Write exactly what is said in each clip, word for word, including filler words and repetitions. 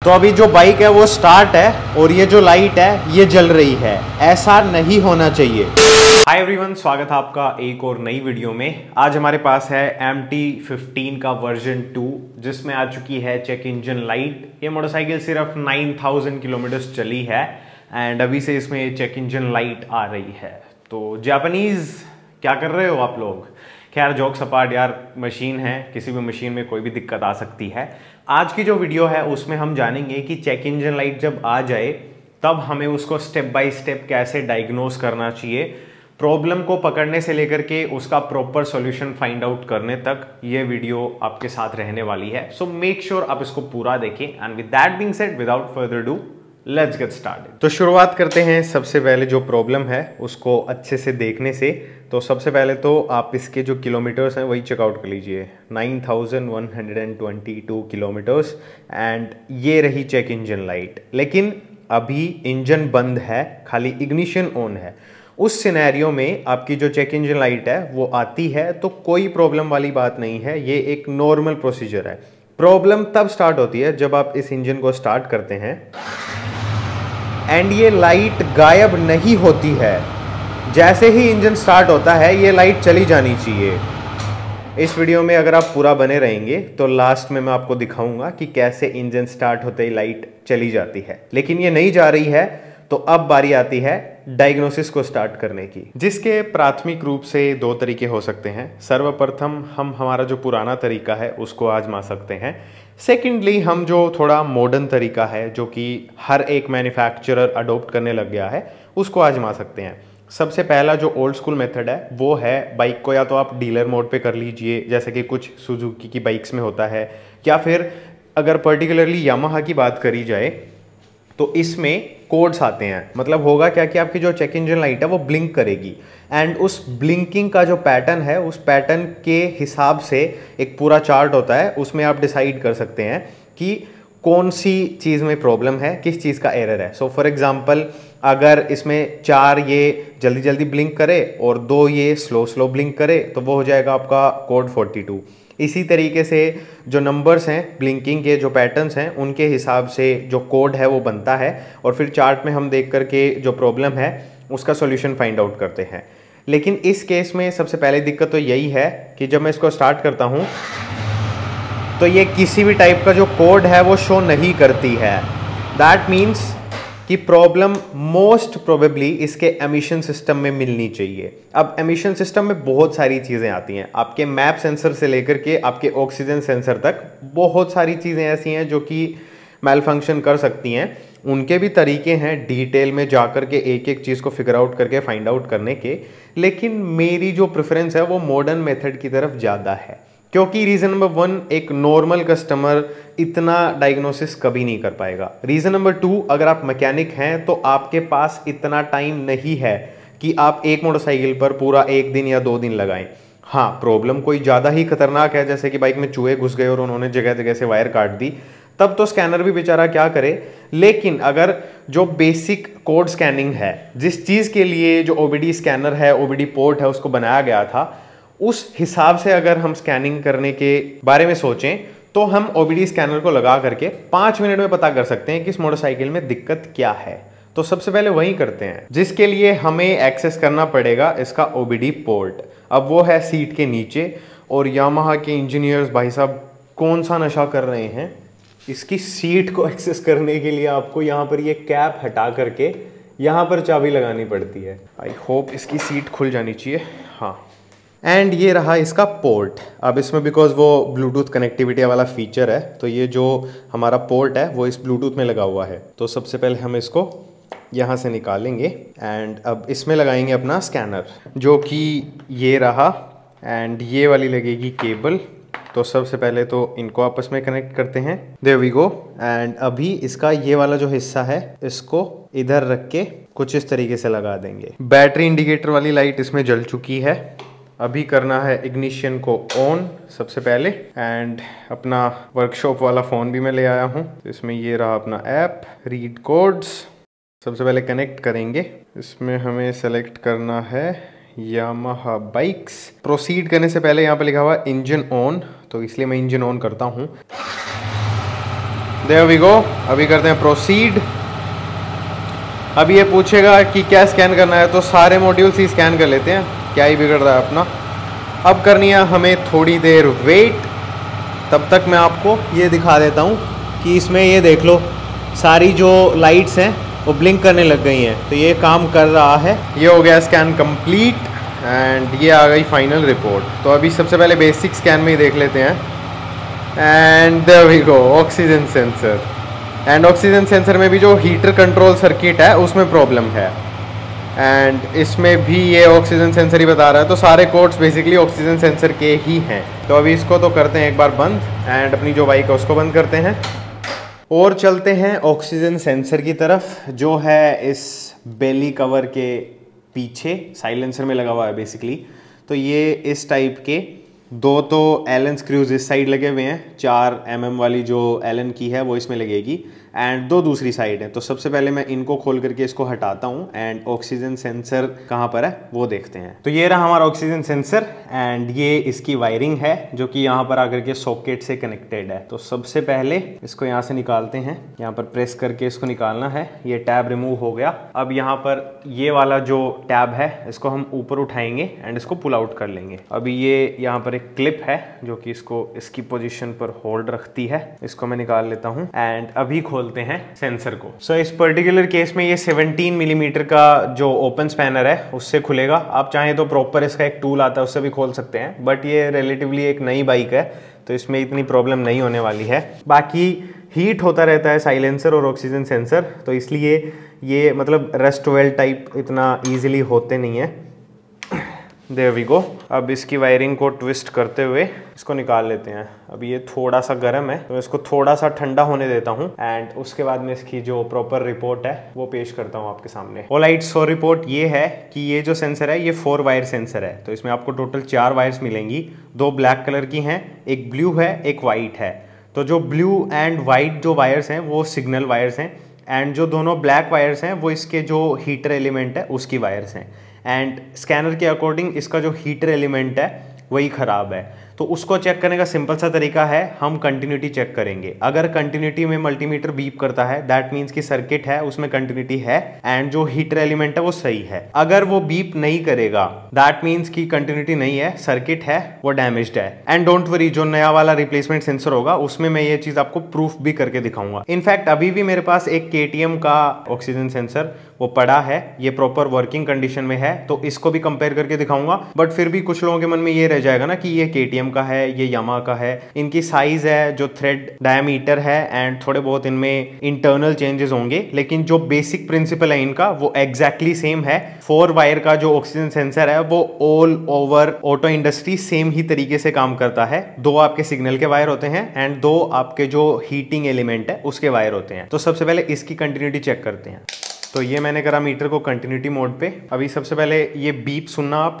तो अभी जो बाइक है वो स्टार्ट है और ये जो लाइट है ये जल रही है, ऐसा नहीं होना चाहिए। हाय एवरीवन, स्वागत है आपका एक और नई वीडियो में। आज हमारे पास है एम टी फिफ्टीन का वर्जन टू, जिसमें आ चुकी है चेक इंजन लाइट। ये मोटरसाइकिल सिर्फ नाइन थाउजेंड किलोमीटर्स चली है एंड अभी से इसमें चेक इंजन लाइट आ रही है। तो जापानीज क्या कर रहे हो आप लोग? खैर जोक्स अपार्ट यार, मशीन है, किसी भी मशीन में कोई भी दिक्कत आ सकती है। आज की जो वीडियो है उसमें हम जानेंगे कि चेक इंजन लाइट जब आ जाए तब हमें उसको स्टेप बाय स्टेप कैसे डायग्नोस करना चाहिए, प्रॉब्लम को पकड़ने से लेकर के उसका प्रॉपर सॉल्यूशन फाइंड आउट करने तक ये वीडियो आपके साथ रहने वाली है। सो मेक श्योर आप इसको पूरा देखें and with that being said, without further do, let's get started. तो शुरुआत करते हैं सबसे पहले जो प्रॉब्लम है उसको अच्छे से देखने से। तो सबसे पहले तो आप इसके जो किलोमीटर्स हैं वही चेकआउट कर लीजिए, nine thousand one hundred twenty two kilometres and ये रही चेक इंजन लाइट। लेकिन अभी इंजन बंद है, खाली इग्निशन ऑन है। उस सिनेरियो में आपकी जो चेक इंजन लाइट है वो आती है तो कोई प्रॉब्लम वाली बात नहीं है, ये एक नॉर्मल प्रोसीजर है। प्रॉब्लम तब स्टार्ट होती है जब आप इस इंजन को स्टार्ट करते हैं एंड ये लाइट गायब नहीं होती है। जैसे ही इंजन स्टार्ट होता है ये लाइट चली जानी चाहिए। इस वीडियो में अगर आप पूरा बने रहेंगे तो लास्ट में मैं आपको दिखाऊंगा कि कैसे इंजन स्टार्ट होते ही लाइट चली जाती है। लेकिन ये नहीं जा रही है तो अब बारी आती है डायग्नोसिस को स्टार्ट करने की, जिसके प्राथमिक रूप से दो तरीके हो सकते हैं। सर्वप्रथम हम हमारा जो पुराना तरीका है उसको आजमा सकते हैं। सेकेंडली हम जो थोड़ा मॉडर्न तरीका है जो कि हर एक मैन्युफैक्चरर अडोप्ट करने लग गया है उसको आजमा सकते हैं। सबसे पहला जो ओल्ड स्कूल मेथड है वो है बाइक को या तो आप डीलर मोड पे कर लीजिए, जैसे कि कुछ सुजुकी की बाइक्स में होता है, या फिर अगर पर्टिकुलरली यामाहा की बात करी जाए तो इसमें कोड्स आते हैं। मतलब होगा क्या कि आपकी जो चेक इंजन लाइट है वो ब्लिंक करेगी एंड उस ब्लिंकिंग का जो पैटर्न है उस पैटर्न के हिसाब से एक पूरा चार्ट होता है, उसमें आप डिसाइड कर सकते हैं कि कौन सी चीज़ में प्रॉब्लम है, किस चीज़ का एरर है। सो फॉर एग्जांपल अगर इसमें चार ये जल्दी जल्दी ब्लिंक करे और दो ये स्लो स्लो ब्लिंक करे तो वो हो जाएगा आपका कोड फोर्टी टू। इसी तरीके से जो नंबर्स हैं ब्लिंकिंग के, जो पैटर्न्स हैं, उनके हिसाब से जो कोड है वो बनता है और फिर चार्ट में हम देख करके जो प्रॉब्लम है उसका सॉल्यूशन फाइंड आउट करते हैं। लेकिन इस केस में सबसे पहले दिक्कत तो यही है कि जब मैं इसको स्टार्ट करता हूँ तो ये किसी भी टाइप का जो कोड है वो शो नहीं करती है। दैट मीन्स कि प्रॉब्लम मोस्ट प्रोबेबली इसके एमिशन सिस्टम में मिलनी चाहिए। अब एमिशन सिस्टम में बहुत सारी चीज़ें आती हैं, आपके मैप सेंसर से लेकर के आपके ऑक्सीजन सेंसर तक बहुत सारी चीज़ें ऐसी हैं जो कि मैल फंक्शन कर सकती हैं। उनके भी तरीके हैं डिटेल में जा कर के एक एक चीज़ को फिगर आउट करके फाइंड आउट करने के। लेकिन मेरी जो प्रेफरेंस है वो मॉडर्न मेथड की तरफ ज़्यादा है, क्योंकि रीज़न नंबर वन, एक नॉर्मल कस्टमर इतना डायग्नोसिस कभी नहीं कर पाएगा। रीज़न नंबर टू, अगर आप मैकेनिक हैं तो आपके पास इतना टाइम नहीं है कि आप एक मोटरसाइकिल पर पूरा एक दिन या दो दिन लगाएं। हाँ, प्रॉब्लम कोई ज़्यादा ही खतरनाक है, जैसे कि बाइक में चूहे घुस गए और उन्होंने जगह जगह से वायर काट दी, तब तो स्कैनर भी बेचारा क्या करे। लेकिन अगर जो बेसिक कोड स्कैनिंग है, जिस चीज़ के लिए जो ओ बी डी स्कैनर है, ओ बी डी पोर्ट है, उसको बनाया गया था, उस हिसाब से अगर हम स्कैनिंग करने के बारे में सोचें तो हम ओ बी डी स्कैनर को लगा करके पाँच मिनट में पता कर सकते हैं कि इस मोटरसाइकिल में दिक्कत क्या है। तो सबसे पहले वही करते हैं, जिसके लिए हमें एक्सेस करना पड़ेगा इसका ओ बी डी पोर्ट। अब वो है सीट के नीचे और यामाहा के इंजीनियर्स भाई साहब कौन सा नशा कर रहे हैं। इसकी सीट को एक्सेस करने के लिए आपको यहाँ पर ये कैप हटा करके यहाँ पर चाबी लगानी पड़ती है। आई होप इसकी सीट खुल जानी चाहिए। हाँ, एंड ये रहा इसका पोर्ट। अब इसमें बिकॉज वो ब्लूटूथ कनेक्टिविटी वाला फीचर है तो ये जो हमारा पोर्ट है वो इस ब्लूटूथ में लगा हुआ है। तो सबसे पहले हम इसको यहाँ से निकालेंगे एंड अब इसमें लगाएंगे अपना स्कैनर, जो कि ये रहा, एंड ये वाली लगेगी केबल। तो सबसे पहले तो इनको आपस में कनेक्ट करते हैं, देयर वी गो। एंड अभी इसका ये वाला जो हिस्सा है इसको इधर रख के कुछ इस तरीके से लगा देंगे। बैटरी इंडिकेटर वाली लाइट इसमें जल चुकी है। अभी करना है इग्निशन को ऑन सबसे पहले, एंड अपना वर्कशॉप वाला फ़ोन भी मैं ले आया हूँ। इसमें ये रहा अपना ऐप रीड कोड्स। सबसे पहले कनेक्ट करेंगे, इसमें हमें सेलेक्ट करना है यामाहा बाइक्स। प्रोसीड करने से पहले यहाँ पे लिखा हुआ इंजन ऑन, तो इसलिए मैं इंजन ऑन करता हूँ। There we go. अभी करते हैं प्रोसीड। अब ये पूछेगा कि क्या स्कैन करना है, तो सारे मॉड्यूल्स ही स्कैन कर लेते हैं, क्या ही बिगड़ रहा है अपना। अब करनी है हमें थोड़ी देर वेट, तब तक मैं आपको ये दिखा देता हूँ कि इसमें ये देख लो सारी जो लाइट्स हैं वो ब्लिंक करने लग गई हैं, तो ये काम कर रहा है। ये हो गया स्कैन कंप्लीट एंड ये आ गई फाइनल रिपोर्ट। तो अभी सबसे पहले बेसिक स्कैन में ही देख लेते हैं and there we go, oxygen sensor. And oxygen sensor में भी जो हीटर कंट्रोल सर्किट है उसमें प्रॉब्लम है एंड इसमें भी ये ऑक्सीजन सेंसर ही बता रहा है। तो सारे कोड्स बेसिकली ऑक्सीजन सेंसर के ही हैं। तो अभी इसको तो करते हैं एक बार बंद एंड अपनी जो बाइक है उसको बंद करते हैं और चलते हैं ऑक्सीजन सेंसर की तरफ, जो है इस बेली कवर के पीछे साइलेंसर में लगा हुआ है बेसिकली। तो ये इस टाइप के दो तो एलन स्क्रूज इस साइड लगे हुए हैं, चार एम एम वाली जो एलन की है वो इसमें लगेगी एंड दो दूसरी साइड है। तो सबसे पहले मैं इनको खोल करके इसको हटाता हूँ एंड ऑक्सीजन सेंसर कहाँ पर है वो देखते हैं। तो ये रहा हमारा ऑक्सीजन सेंसर एंड ये इसकी वायरिंग है जो कि यहाँ पर आकर के सॉकेट से कनेक्टेड है। तो सबसे पहले इसको यहाँ से निकालते हैं, यहाँ पर प्रेस करके इसको निकालना है। ये टैब रिमूव हो गया। अब यहाँ पर ये वाला जो टैब है इसको हम ऊपर उठाएंगे एंड इसको पुल आउट कर लेंगे। अभी ये यहाँ पर एक क्लिप है जो कि इसको इसकी पोजीशन पर होल्ड रखती है, इसको मैं निकाल लेता हूँ एंड अभी खोलते हैं सेंसर को। सो so, इस पर्टिकुलर केस में ये सत्रह मिलीमीटर का जो ओपन स्पैनर है उससे खुलेगा। आप चाहें तो प्रॉपर इसका एक टूल आता है उससे भी खोल सकते हैं, बट ये रिलेटिवली एक नई बाइक है तो इसमें इतनी प्रॉब्लम नहीं होने वाली है। बाकी हीट होता रहता है साइलेंसर और ऑक्सीजन सेंसर, तो इसलिए ये मतलब रस्ट वेल टाइप इतना ईजिली होते नहीं है। There we go. अब इसकी वायरिंग को ट्विस्ट करते हुए इसको निकाल लेते हैं। अब ये थोड़ा सा गर्म है तो इसको थोड़ा सा ठंडा होने देता हूँ एंड उसके बाद में इसकी जो प्रॉपर रिपोर्ट है वो पेश करता हूँ आपके सामने। ऑलराइट, सो रिपोर्ट ये है कि ये जो सेंसर है ये फोर वायर सेंसर है। तो इसमें आपको टोटल चार वायर्स मिलेंगी, दो ब्लैक कलर की हैं, एक ब्लू है, एक वाइट है। तो जो ब्लू एंड वाइट जो वायर्स हैं वो सिग्नल वायर्स हैं एंड जो दोनों ब्लैक वायर्स हैं वो इसके जो हीटर एलिमेंट है उसकी वायर्स हैं। एंड स्कैनर के अकॉर्डिंग इसका जो हीटर एलिमेंट है वही ख़राब है। तो उसको चेक करने का सिंपल सा तरीका है, हम कंटिन्यूटी चेक करेंगे। अगर कंटिन्यूटी में मल्टीमीटर बीप करता है दैट मीन्स कि सर्किट है उसमें कंटिन्यूटी है एंड जो हीटर एलिमेंट है वो सही है। अगर वो बीप नहीं करेगा दैट मीन्स कि कंटिन्यूटी नहीं है, सर्किट है वो डैमेज्ड है। एंड डोंट वरी, जो नया वाला रिप्लेसमेंट सेंसर होगा उसमें मैं ये चीज आपको प्रूफ भी करके दिखाऊंगा। इनफैक्ट अभी भी मेरे पास एक के टी एम का ऑक्सीजन सेंसर वो पड़ा है, ये प्रॉपर वर्किंग कंडीशन में है, तो इसको भी कंपेयर करके दिखाऊंगा। बट फिर भी कुछ लोगों के मन में ये रह जाएगा ना कि ये के टी एम का है, ये यामा का है, इनकी साइज है, जो थ्रेड डायमीटर है एंड थोड़े बहुत इनमें इंटरनल चेंजेस होंगे, लेकिन जो बेसिक प्रिंसिपल है इनका वो एग्जैक्टली सेम है। फोर वायर का जो ऑक्सीजन सेंसर है वो all over auto industry same ही तरीके से काम करता है। दो आपके सिग्नल के वायर होते हैं एंड दो आपके जो हीटिंग एलिमेंट है उसके वायर होते हैं। तो सबसे पहले इसकी कंटिन्यूटी चेक करते हैं। तो ये मैंने करा मीटर को कंटिन्यूटी मोड पे। अभी सबसे पहले ये बीप सुनना आप,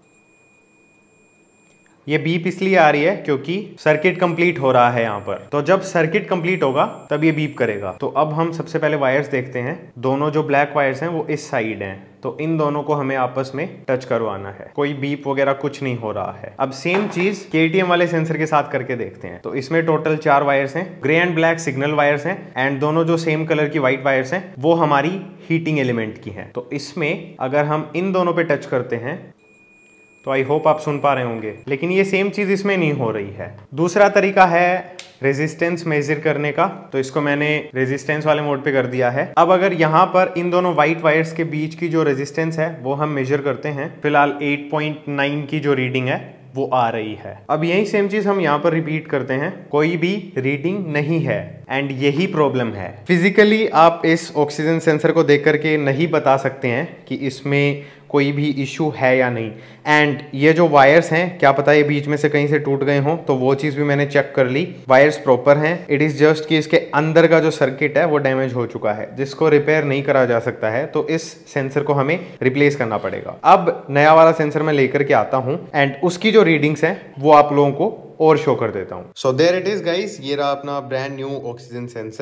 ये बीप इसलिए आ रही है क्योंकि सर्किट कंप्लीट हो रहा है यहाँ पर। तो जब सर्किट कंप्लीट होगा तब ये बीप करेगा। तो अब हम सबसे पहले वायर्स देखते हैं। दोनों जो ब्लैक वायर्स हैं वो इस साइड हैं, तो इन दोनों को हमें आपस में टच करवाना है। कोई बीप वगैरह कुछ नहीं हो रहा है। अब सेम चीज के टी एम वाले सेंसर के साथ करके देखते हैं। तो इसमें टोटल चार वायर्स हैं, grey and black signal wires हैं एंड दोनों जो सेम कलर की व्हाइट वायर्स हैं वो हमारी हीटिंग एलिमेंट की हैं। तो इसमें अगर हम इन दोनों पे टच करते हैं तो आई होप आप सुन पा रहे होंगे, लेकिन ये सेम चीज इसमें नहीं हो रही है। दूसरा तरीका है रेजिस्टेंस मेजर करने का। तो इसको मैंने रेजिस्टेंस वाले मोड पे कर दिया है। अब अगर यहाँ पर इन दोनों व्हाइट वायर्स के बीच की जो रेजिस्टेंस है वो हम मेजर करते हैं, फिलहाल आठ पॉइंट नौ की जो रीडिंग है वो आ रही है। अब यही सेम चीज हम यहाँ पर रिपीट करते हैं, कोई भी रीडिंग नहीं है एंड यही प्रॉब्लम है। फिजिकली आप इस ऑक्सीजन सेंसर को देख करके नहीं बता सकते हैं कि इसमें कोई भी इशू है या नहीं। एंड ये जो वायर्स हैं क्या पता ये बीच में से कहीं से टूट गए हों, तो वो चीज़ भी मैंने चेक कर ली, वायर्स प्रॉपर हैं। इट इज़ जस्ट कि इसके अंदर का जो सर्किट है वो डैमेज हो चुका है जिसको रिपेयर नहीं करा जा सकता है। तो इस सेंसर को हमें रिप्लेस करना पड़ेगा। अब नया वाला सेंसर मैं लेकर के आता हूँ एंड उसकी जो रीडिंग्स हैं वो आप लोगों को और शो कर देता हूँ। So there it is guys, ये रहा अपना brand new oxygen sensor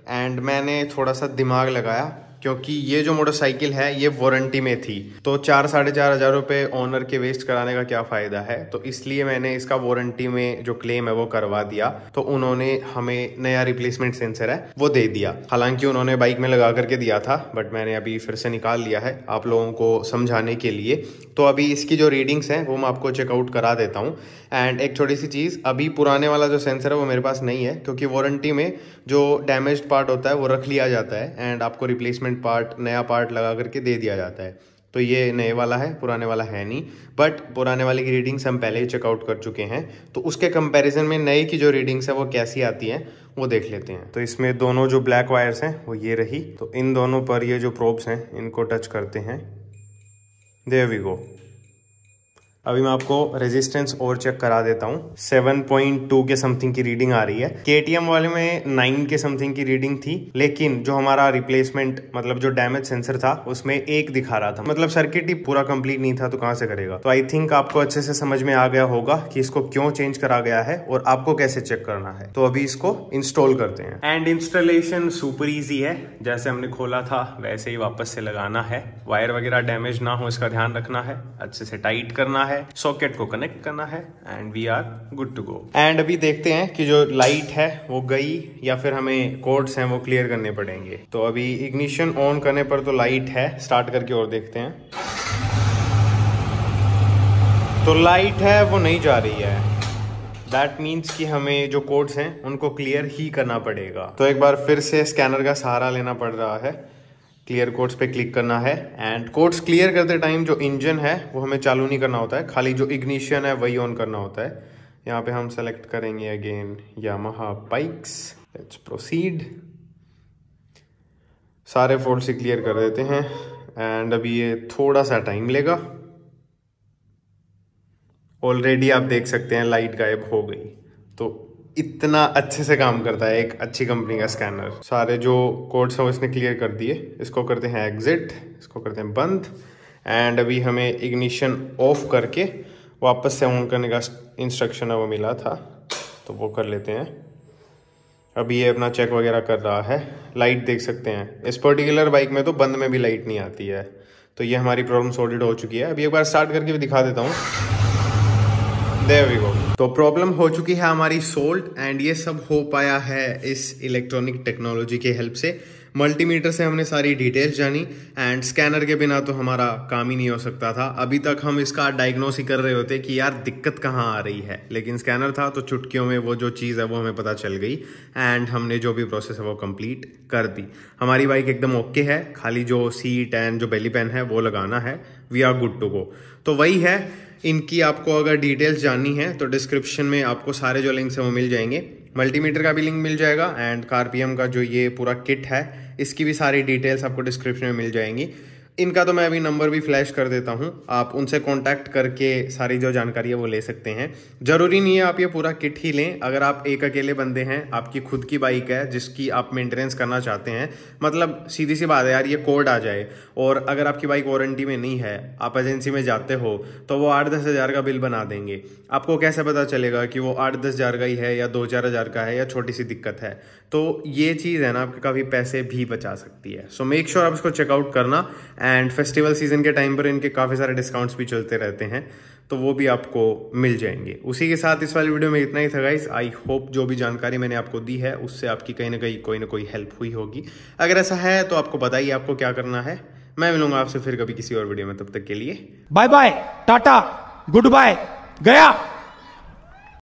and मैंने थोड़ा सा दिमाग लगाया क्योंकि ये जो मोटरसाइकिल है ये वारंटी में थी, तो चार साढ़े चार हज़ार रुपये ओनर के वेस्ट कराने का क्या फ़ायदा है। तो इसलिए मैंने इसका वारंटी में जो क्लेम है वो करवा दिया। तो उन्होंने हमें नया रिप्लेसमेंट सेंसर है वो दे दिया। हालांकि उन्होंने बाइक में लगा करके दिया था, बट मैंने अभी फिर से निकाल लिया है आप लोगों को समझाने के लिए। तो अभी इसकी जो रीडिंग्स हैं वो मैं आपको चेकआउट करा देता हूँ। एंड एक छोटी सी चीज़, अभी पुराने वाला जो सेंसर है वो मेरे पास नहीं है, क्योंकि वारंटी में जो डैमेज्ड पार्ट होता है वो रख लिया जाता है एंड आपको रिप्लेसमेंट पार्ट, नया पार्ट लगा करके दे दिया जाता है। तो ये नए वाला है, पुराने वाला है नहीं। बट पुराने वाले की रीडिंग्स हम पहले ही चेकआउट कर चुके हैं, तो उसके कंपैरिजन में नए की जो रीडिंग्स है वो कैसी आती हैं वो देख लेते हैं। तो इसमें दोनों जो ब्लैक वायर्स हैं वो ये रही, तो इन दोनों पर ये जो प्रोब्स हैं इनको टच करते हैं। There we go. अभी मैं आपको रेजिस्टेंस और चेक करा देता हूँ। सेवन पॉइंट टू के समथिंग की रीडिंग आ रही है। केटीएम वाले में नाइन के समथिंग की रीडिंग थी, लेकिन जो हमारा रिप्लेसमेंट मतलब जो डैमेज सेंसर था उसमें एक दिखा रहा था। मतलब सर्किट ही पूरा कंप्लीट नहीं था, तो कहाँ से करेगा। तो आई थिंक आपको अच्छे से समझ में आ गया होगा कि इसको क्यों चेंज करा गया है और आपको कैसे चेक करना है। तो अभी इसको इंस्टॉल करते हैं। एंड इंस्टॉलेशन सुपर ईजी है, जैसे हमने खोला था वैसे ही वापस से लगाना है। वायर वगैरह डैमेज ना हो इसका ध्यान रखना है, अच्छे से टाइट करना है, सॉकेट को कनेक्ट करना है and we are good to go. And अभी देखते हैं कि जो लाइट है वो गई या फिर हमें कोड्स हैं वो क्लियर करने पड़ेंगे। तो अभी इग्निशन ऑन करने पर तो लाइट है, स्टार्ट करके और देखते हैं। तो लाइट है वो नहीं जा रही है, दैट मीन्स कि हमें जो कोड्स हैं उनको क्लियर ही करना पड़ेगा। तो एक बार फिर से स्कैनर का सहारा लेना पड़ रहा है, क्लियर कोड्स पे क्लिक करना है। एंड कोड्स क्लियर करते टाइम जो इंजन है वो हमें चालू नहीं करना होता है, खाली जो इग्निशन है वही ऑन करना होता है। यहाँ पे हम सेलेक्ट करेंगे again Yamaha bikes. Let's proceed. सारे फोल्ड से क्लियर कर देते हैं एंड अभी ये थोड़ा सा टाइम लेगा। ऑलरेडी आप देख सकते हैं लाइट गायब हो गई। तो इतना अच्छे से काम करता है एक अच्छी कंपनी का स्कैनर। सारे जो कोड्स हैं वो इसने क्लियर कर दिए। इसको करते हैं एग्जिट, इसको करते हैं बंद। एंड अभी हमें इग्निशन ऑफ करके वापस से ऑन करने का इंस्ट्रक्शन है वो मिला था, तो वो कर लेते हैं। अभी ये अपना चेक वगैरह कर रहा है। लाइट देख सकते हैं, इस पर्टिकुलर बाइक में तो बंद में भी लाइट नहीं आती है। तो ये हमारी प्रॉब्लम सॉर्टेड हो चुकी है। अभी एक बार स्टार्ट करके भी दिखा देता हूँ। There we go. तो प्रॉब्लम हो चुकी है हमारी सोल्ड एंड ये सब हो पाया है इस इलेक्ट्रॉनिक टेक्नोलॉजी के हेल्प से। मल्टीमीटर से हमने सारी डिटेल्स जानी एंड स्कैनर के बिना तो हमारा काम ही नहीं हो सकता था। अभी तक हम इसका डायग्नोस ही कर रहे होते कि यार दिक्कत कहाँ आ रही है, लेकिन स्कैनर था तो चुटकियों में वो जो चीज़ है वो हमें पता चल गई एंड हमने जो भी प्रोसेस है वो कंप्लीट कर दी। हमारी बाइक एकदम ओके है, खाली जो सीट एंड जो बेली पैन है वो लगाना है। We are good to go. तो वही है, इनकी आपको अगर डिटेल्स जाननी है तो डिस्क्रिप्शन में आपको सारे जो लिंक्स हैं वो मिल जाएंगे। मल्टीमीटर का भी लिंक मिल जाएगा एंड कारपीएम का जो ये पूरा किट है इसकी भी सारी डिटेल्स आपको डिस्क्रिप्शन में मिल जाएंगी। इनका तो मैं अभी नंबर भी फ्लैश कर देता हूँ, आप उनसे कांटेक्ट करके सारी जो जानकारी है वो ले सकते हैं। जरूरी नहीं है आप ये पूरा किट ही लें। अगर आप एक अकेले बंदे हैं, आपकी खुद की बाइक है जिसकी आप मेंटेनेंस करना चाहते हैं, मतलब सीधी सी बात है यार, ये कोड आ जाए और अगर आपकी बाइक वारंटी में नहीं है, आप एजेंसी में जाते हो तो वो आठ दस हज़ार का बिल बना देंगे। आपको कैसे पता चलेगा कि वो आठ दस हज़ार का ही है या दो चार हज़ार का है या छोटी सी दिक्कत है। तो ये चीज़ है ना, आपके काफ़ी पैसे भी बचा सकती है। सो मेक श्योर आप इसको चेकआउट करना। एंड फेस्टिवल सीजन के टाइम पर इनके काफ़ी सारे डिस्काउंट्स भी चलते रहते हैं, तो वो भी आपको मिल जाएंगे। उसी के साथ इस वाली वीडियो में इतना ही था गाइस। आई होप जो भी जानकारी मैंने आपको दी है उससे आपकी कहीं ना कहीं कोई ना कोई हेल्प हुई होगी। अगर ऐसा है तो आपको बताइए आपको क्या करना है। मैं मिलूंगा आपसे फिर कभी किसी और वीडियो में, तब तक के लिए bye bye, tata, goodbye, गया।